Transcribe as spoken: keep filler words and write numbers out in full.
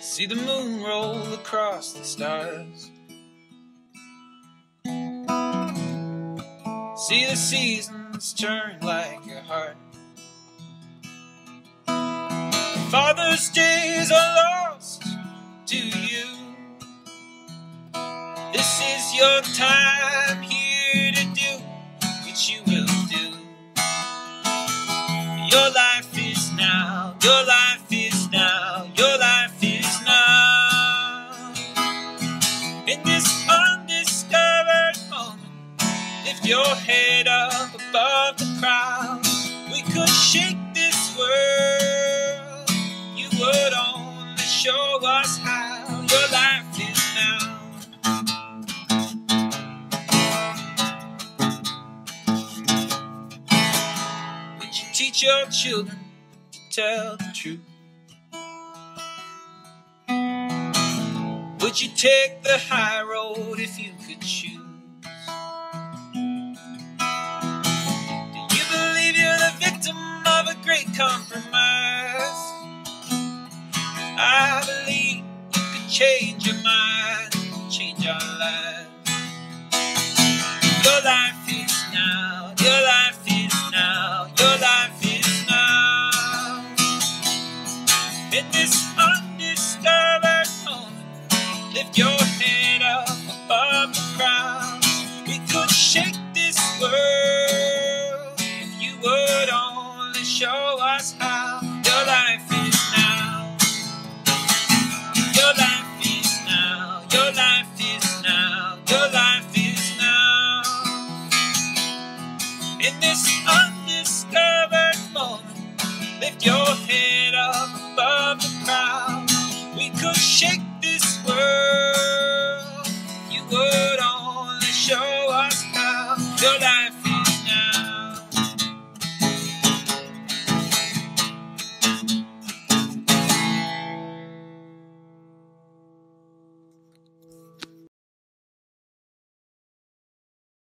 See the moon roll across the stars. See the seasons turn like your heart. Father's days are lost to you. This is your time here to do what you will do. Your life is now, your life is now, your life is now. In this undiscovered moment, lift your head up above the crowd. We could shake this world. You would only show us how. Your life is now. Would you teach your children to tell the truth? Would you take the high road if you could choose? Do you believe you're the victim of a great compromise? I believe you could change your mind, change our lives. Your life is now, your life is now, your life is now. In this undiscovered moment, lift your head up above the crowd. We could shake this world if you would only show us how. Your life is now. Your life is now. Your life is now. Your life is now. In this undiscovered moment, lift your head up above the crowd. We could shake this world. You would